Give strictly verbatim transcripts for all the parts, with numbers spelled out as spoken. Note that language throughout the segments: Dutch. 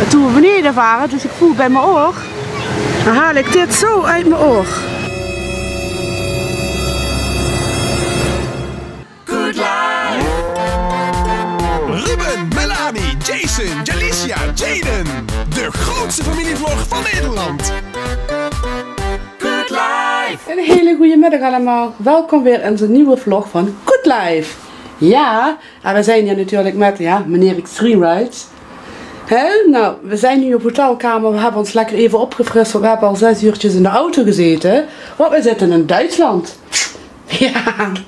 En toen we beneden waren, dus ik voel bij mijn oor, dan haal ik dit zo uit mijn oor. Good life. Ruben, Melanie, Jason, Jalicia, Jaden. De grootste familievlog van Nederland. Good life. Een hele goede middag allemaal. Welkom weer in onze nieuwe vlog van Good Life. Ja, en we zijn hier natuurlijk met ja, meneer Extreme Rides. He? Nou, we zijn nu op hotelkamer. We hebben ons lekker even opgefrist. We hebben al zes uurtjes in de auto gezeten. Want we zitten in Duitsland. Ja,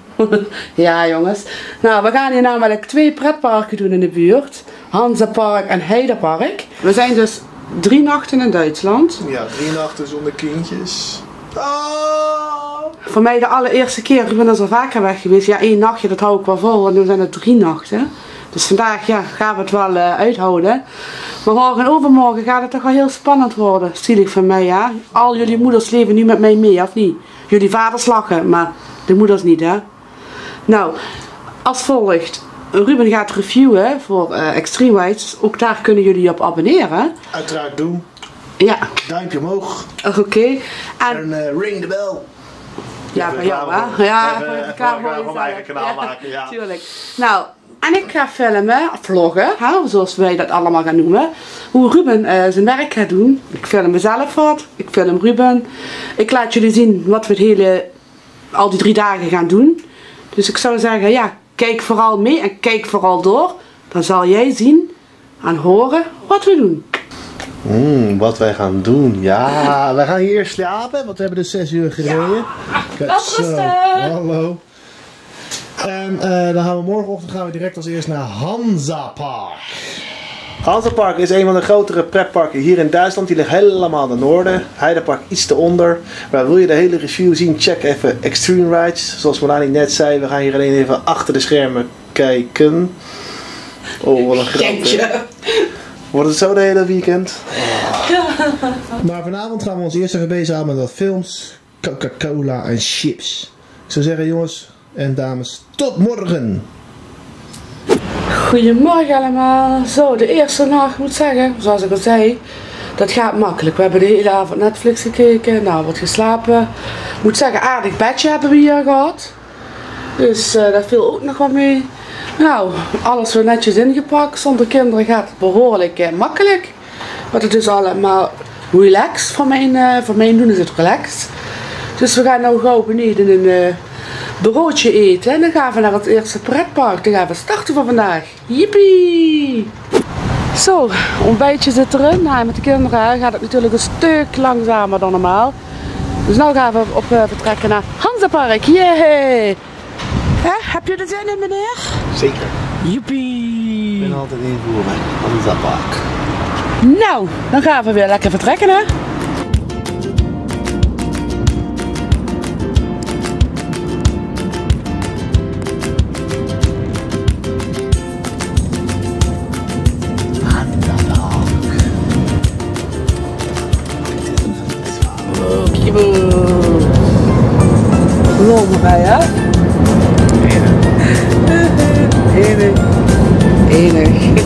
ja jongens. Nou, we gaan hier namelijk twee pretparken doen in de buurt. Hansapark en Heidepark. We zijn dus drie nachten in Duitsland. Ja, drie nachten zonder kindjes. Oh. Voor mij de allereerste keer. Ik ben dus al vaker weg geweest. Ja, één nachtje, dat hou ik wel vol. En nu zijn het drie nachten. Dus vandaag ja, gaan we het wel uh, uithouden. Maar morgen en overmorgen gaat het toch wel heel spannend worden. Zielig van mij, ja. Al jullie moeders leven nu met mij mee, of niet? Jullie vaders lachen, maar de moeders niet, hè. Nou, als volgt. Ruben gaat reviewen voor uh, Extreme Rides. Ook daar kunnen jullie op abonneren. Uiteraard doen. Ja. Duimpje omhoog. Oké. Okay. En, en uh, ring de bel. Ja, van jou, hè? Ja, even, voor even, elkaar even van mijn eigen kanaal ja, maken, ja. Tuurlijk. Nou, en ik ga filmen, vloggen, hè, zoals wij dat allemaal gaan noemen. Hoe Ruben uh, zijn werk gaat doen. Ik film mezelf wat, ik film Ruben. Ik laat jullie zien wat we het hele, al die drie dagen gaan doen. Dus ik zou zeggen, ja, kijk vooral mee en kijk vooral door. Dan zal jij zien en horen wat we doen. Mm, wat wij gaan doen. Ja, wij gaan hier eerst slapen, want we hebben dus zes uur gereden. Ja. Kijk zo. Hallo. En uh, dan gaan we morgenochtend gaan we direct als eerst naar Hansapark. Hansapark is een van de grotere pretparken hier in Duitsland. Die ligt helemaal in het noorden. Heidepark iets te onder. Maar wil je de hele review zien, check even Extreme Rides. Zoals Melanie net zei, we gaan hier alleen even achter de schermen kijken. Oh, wat een grap. Wordt het zo de hele weekend? Oh. Maar vanavond gaan we ons eerst even bezighouden met wat films, Coca-Cola en chips. Ik zou zeggen jongens en dames, tot morgen! Goedemorgen allemaal. Zo, de eerste nacht moet zeggen, zoals ik al zei, dat gaat makkelijk. We hebben de hele avond Netflix gekeken, nou wat geslapen. Ik moet zeggen, aardig bedje hebben we hier gehad. Dus uh, dat viel ook nog wat mee. Nou, alles weer netjes ingepakt. Zonder kinderen gaat het behoorlijk uh, makkelijk. Want het is allemaal relaxed. Voor mijn, uh, voor mijn doen is het relaxed. Dus we gaan nou gauw beneden een uh, broodje eten. En dan gaan we naar het eerste pretpark. Dan gaan we starten voor vandaag. Jippie! Zo, ontbijtje zit erin. Nou, met de kinderen gaat het natuurlijk een stuk langzamer dan normaal. Dus nu gaan we op uh, vertrekken naar Hansapark. Yay! He, heb je er zin in, meneer? Zeker. Joepie! Ik ben altijd invoer bij Hansapark. Nou, dan gaan we weer lekker vertrekken, hè? Oh, kieboe! Lopen wij, hè? Enig. Enig.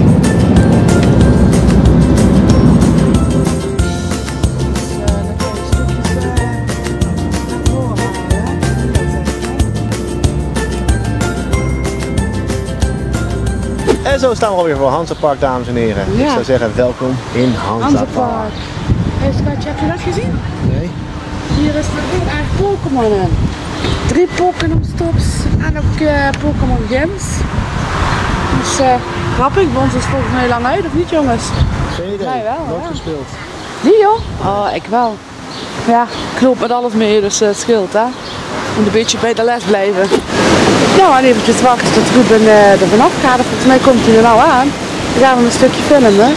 En zo staan we alweer voor Hansapark, dames en heren. Ja. Ik zou zeggen, welkom in Hansapark. Hé schatje, heb je dat gezien? Nee? Hier is er heel erg Pokémon in. Drie Pokémon stops en ook uh, Pokémon Gyms. Dus uh, grappig, bij ons is het volgens mij lang uit, of niet jongens? Geen idee. Mij wel, Nooit ja. gespeeld. Die joh? Oh, ik wel. Ja, ik loop met alles mee, dus uh, het scheelt hè. Moet een beetje bij de les blijven. Nou, en eventjes wachten tot Ruben uh, er vanaf gaat. Volgens mij komt hij er nou aan. Dan gaan we een stukje filmen.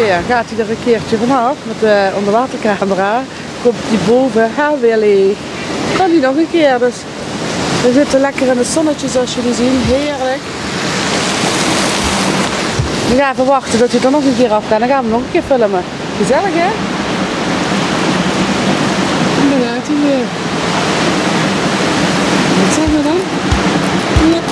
weer gaat hij er een keertje vanaf met de onderwatercamera. Komt hij boven, ha Willy. Kan hij nog een keer, dus we zitten lekker in het zonnetje zoals jullie zien, heerlijk. We gaan even wachten dat hij er nog een keer af gaat, dan gaan we nog een keer filmen. Gezellig hè? En dan gaat hij weer. Wat zeggen we dan? Lekker.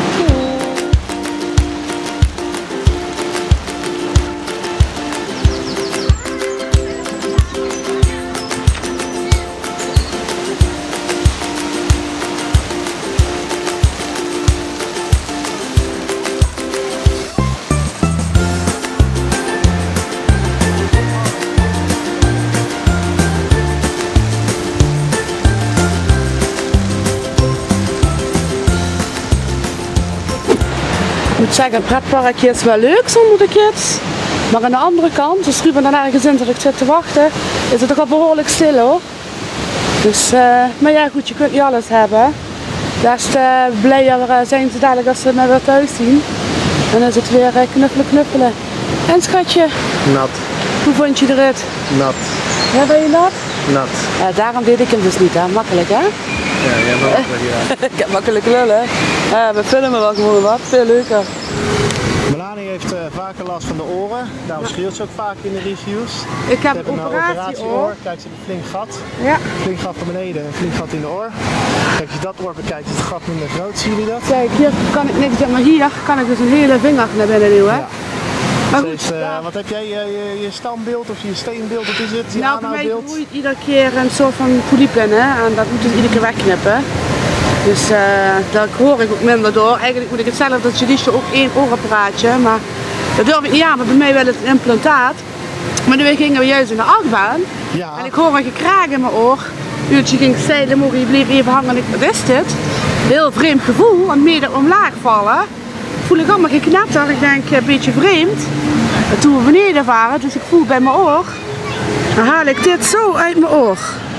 Ik moet zeggen, het pretparkje is wel leuk zonder de kids. Maar aan de andere kant, als Ruben dan ergens in zit, zit te wachten, is het toch wel behoorlijk stil hoor. Dus, uh, maar ja goed, je kunt niet alles hebben. Des te blijer uh, zijn ze dadelijk als ze mij weer thuis zien. En dan is het weer uh, knuffelen knuffelen. En schatje? Nat. Hoe vond je de rit? Nat. Ja, ben je nat? Nat. Uh, daarom deed ik hem dus niet hè, makkelijk hè? Ja, jij bent makkelijk ja. Ik heb makkelijk lullen. Uh, we filmen wel gewoon wat, veel leuker. Melanie heeft uh, vaker last van de oren, daarom schreeuwt ze ook vaak in de reviews. Ik heb een operatie operatieoor. Kijk, ze heeft een flink gat. Ja. Flink gat van beneden en een flink gat in de oor. Kijk, als je dat oor bekijkt, is het gat minder groot, zien jullie dat? Kijk, hier kan ik niks doen, maar hier kan ik dus een hele vinger naar binnen duwen. Ja. Maar goed, dus, uh, ja. Wat heb jij, je, je, je standbeeld of je steenbeeld, wat is het? Je nou, bij mij aanhoudbeeld? groeit iedere keer een soort van polyp in, hè? En dat moet dus iedere keer wegknippen. Dus uh, daar hoor ik ook minder door. Eigenlijk moet ik hetzelfde dat Jalisha ook één oorapparaatje, maar dat durf ik niet aan, maar bij mij wel het implantaat. Maar nu gingen we juist in de achtbaan Ja. en ik hoor een gekraak in mijn oor. Uurtje ging stijlen, mogen je bleef even hangen en ik, wat is dit? Heel vreemd gevoel, want midden omlaag vallen. Voel ik allemaal geknapt, ik denk een beetje vreemd. En toen we beneden waren, dus ik voel bij mijn oor, dan haal ik dit zo uit mijn oor.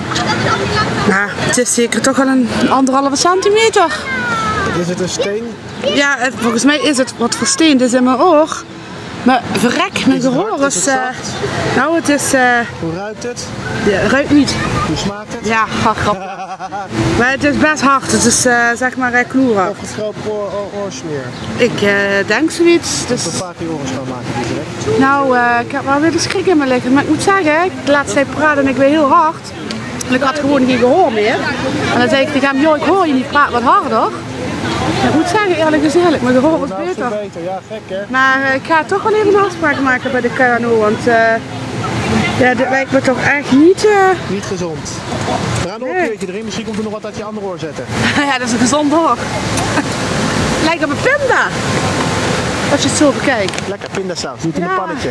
Nou, het is zeker toch wel een anderhalve centimeter. Is het een steen? Ja, het, volgens mij is het wat versteend is in mijn oor. Maar verrek, mijn Is het gehoor hard? is... Is het uh, zacht? nou, het is... Uh, Hoe ruikt het? ja, het ruikt niet. Hoe smaakt het? Ja, ga grappig. Maar het is best hard, het is uh, zeg maar uh, knoeren. Of gestropen oor, oor, oorsmeer? Ik uh, denk zoiets. Dus... Een paar keer oren schoonmaken die direct. Nou, uh, ik heb wel weer de schrik in me liggen. Maar ik moet zeggen, ik laat zij praten en ik weer heel hard. En ik had gewoon geen gehoor meer. En dan zei ik tegen hem, joh, ik hoor je niet, praat wat harder. Ik moet zeggen, eerlijk gezegd, mijn gehoor is Nou, is beter. het beter. Ja, gek hè? Maar uh, ik ga toch wel even een afspraak maken bij de K N O, want uh, ja, dit lijkt me toch echt niet... Uh... Niet gezond. We gaan nog Nee. een keertje erin, misschien komt er nog wat uit je andere oor zetten. ja, dat is een gezond hoor. Lijkt op een pinda. Als je het zo bekijkt. Lekker pindasaus, doe het in een Ja. pannetje.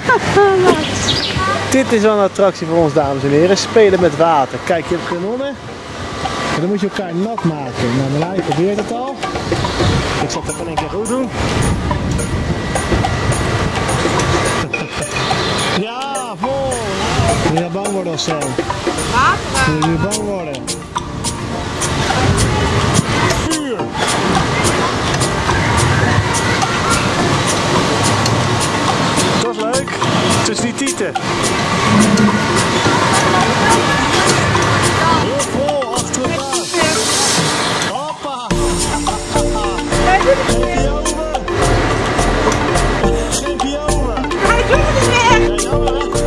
Dit is wel een attractie voor ons, dames en heren. Spelen met water. Kijk, je hebt kanonnen. En dan moet je elkaar nat maken. Nou, Melanie probeert het al. Ik zal het even in één keer goed doen. Ja, vol! Moet je bang worden of zo? Water. Moet je bang worden? Vuur! Dat is leuk. Tussen die tieten. Heel vol, achter elkaar. Hoppa! Geef je over! Geef je over! Hij doet het niet meer. Ja, jammer hè?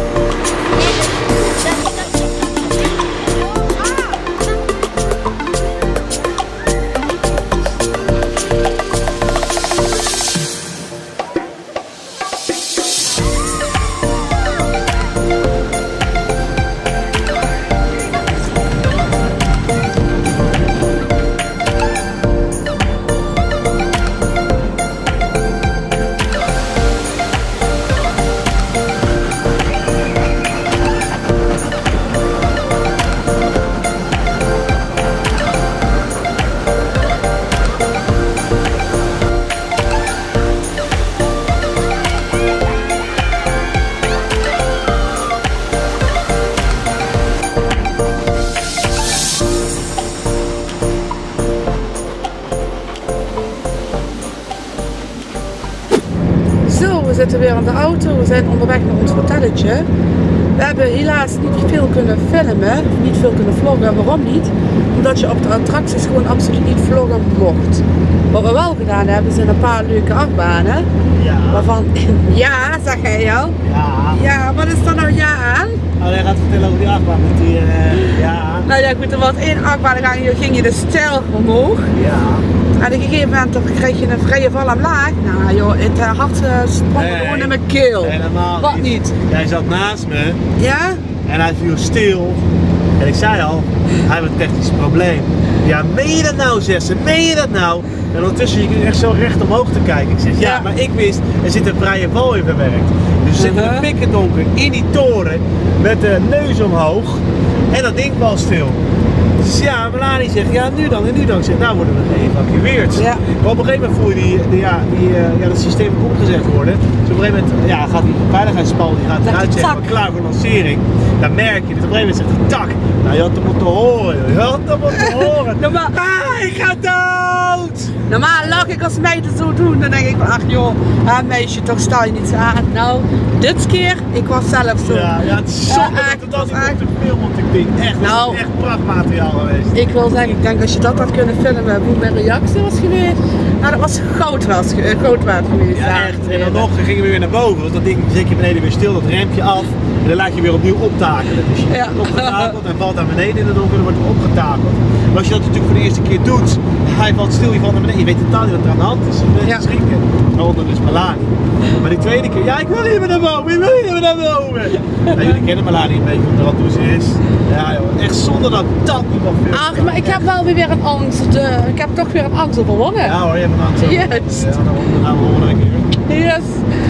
auto. We zijn onderweg naar ons hotelletje. We hebben helaas niet veel kunnen filmen, niet veel kunnen vloggen. Waarom niet? Omdat je op de attracties gewoon absoluut niet vloggen mocht. Wat we wel gedaan hebben, zijn een paar leuke achtbanen. Ja. Waarvan, ja, zeg jij al? Ja. Ja, wat is er nou ja aan? Oh, jij gaat vertellen over die achtbaan met die, uh, ja. Nou ja, goed, er was één achtbaan, dan ging je de stijl omhoog. Ja. En op een gegeven moment dan kreeg je een vrije val omlaag. Nou joh, het uh, hart uh, sprong Nee, gewoon in mijn keel. Helemaal Wat niet? Jij zat naast me Ja? en hij viel stil. En ik zei al, hij heeft een technisch probleem. Ja, meen je dat nou, Zessen? Meen je dat nou? En ondertussen je echt zo recht omhoog te kijken. Ik zeg, ja, Ja. maar ik wist, er zit een vrije val in verwerkt. Dus we zitten Uh-huh. in pikken donker in die toren met de neus omhoog. En dat ding valt stil. Dus ja, Melanie zegt, ja nu dan, en nu dan. Ik zeg, nou worden we geëvacueerd. Ja. Maar op een gegeven moment voel je die, die, ja, die, uh, ja, dat systeem moet opgezet worden. Dus op een gegeven moment ja, gaat die veiligheidspal die gaat eruit Tak. zeggen, klaar voor lancering. Dan merk je, dus op een gegeven moment zegt hij, tak. Nou, je had hem moeten horen, joh. Je had hem moeten horen. Normaal, Ah, ik ga dood! normaal lach ik als meiden zo doen, dan denk ik van, ach joh, hè, meisje, toch sta je niet zo aan. Nou, dit keer, ik was zelf zo. Ja, ja, het is Ja, zonde echt, dat het dat niet echt. op de film op ik denk. Echt, dat Nou. is echt prachtmateriaal geweest. Ik wil zeggen, ik denk als je dat had kunnen filmen, hoe mijn reactie was geweest. Nou, dat was goud, was, uh, goud waard geweest. Ja, echt. En dan nog gingen we weer naar boven, want dat ding zet je beneden weer stil, dat rempje af. En dan laat je weer opnieuw optakelen. Dus je Ja. wordt opgetakeld en valt naar beneden in het donker, dan wordt er opgetakeld. Maar als je dat natuurlijk voor de eerste keer doet, hij valt stil, je valt naar beneden. Je weet totaal niet wat er aan de hand is. Je bent Ja. schrikken. Waaronder dus Melanie. Maar die tweede keer, ja ik wil niet meer naar boven, ik wil niet meer naar boven. Nou, jullie kennen Melanie een beetje, omdat hoe ze is. Ja joh, echt zonder dat dat niet mag filmen. Ach, maar ik heb wel weer een angst, uh, ik heb toch weer een angst overwonnen. Ja hoor, je hebt een angst. Juist. Ja, dan gaan we volgende keer. Yes.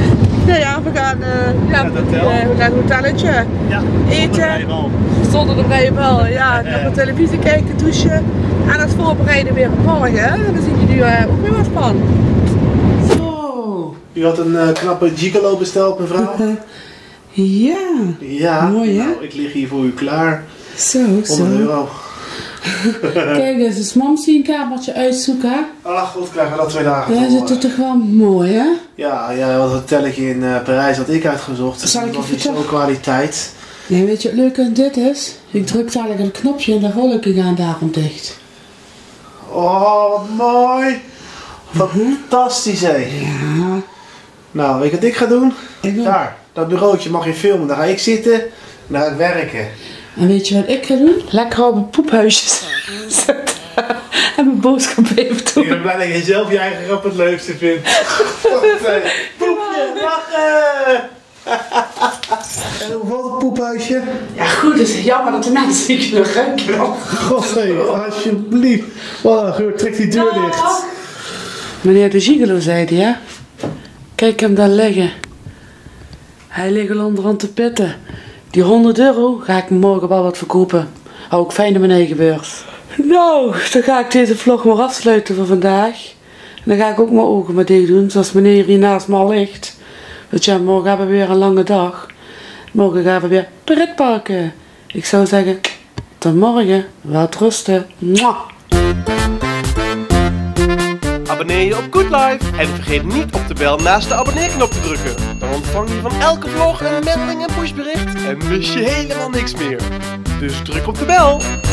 Nou ja, we gaan, uh, ja, het hotel. uh, naar het hotelletje. Ja, Eten. zonder rijbal. Zonder de vrije bal, ja. Naar de televisie kijken, douchen. En het voorbereiden weer op morgen. En dan zien jullie uh, ook weer wat van. Zo. U had een uh, knappe gigolo besteld, mevrouw? Ja. Ja. Mooi, hè? Nou, ik lig hier voor u klaar. Zo, honderd zo. euro. Kijk eens, is mamsie een kamertje uitzoeken? Ach, goed, krijgen we dat twee dagen Ja, voor. dat is toch wel mooi, hè? Ja, ja, wat hotelletje in uh, Parijs had ik uitgezocht. Dus Zal ik dat je was niet zo vertellen? kwaliteit. Nee, weet je wat leuk aan dit is? Ik druk dadelijk een knopje en de rollen gaan daarom dicht. Oh, wat mooi. Fantastisch, hé. Ja. Nou, weet je wat ik ga doen? Ik wil... Daar, dat bureautje mag je filmen. Daar ga ik zitten en daar ga ik werken. En weet je wat ik ga doen? Lekker op een poephuisje zitten. En mijn boodschap even Ik doen. ben blij dat je zelf je eigen grap het leukste vindt. Poepje, lachen! En hoe valt het poephuisje? Ja goed, het is jammer dat de mensen niet kunnen ruiken. God, hé, alsjeblieft. Wat een geur, trek die deur dicht. Meneer de Gigolo zei die, hè? Kijk hem daar liggen. Hij ligt al onderhand te pitten. Die honderd euro ga ik morgen wel wat verkopen. Hou ik fijn in mijn eigen beurs. Nou, dan ga ik deze vlog maar afsluiten voor vandaag. En dan ga ik ook mijn ogen maar dicht doen, zoals meneer hier naast me al ligt. Want ja, morgen hebben we weer een lange dag. Morgen gaan we weer pretparken. Ik zou zeggen, tot morgen. Wel rusten. Mwah. Abonneer je op Good Life en vergeet niet op de bel naast de abonneerknop te drukken. Dan ontvang je van elke vlog een melding en pushbericht en mis je helemaal niks meer. Dus druk op de bel.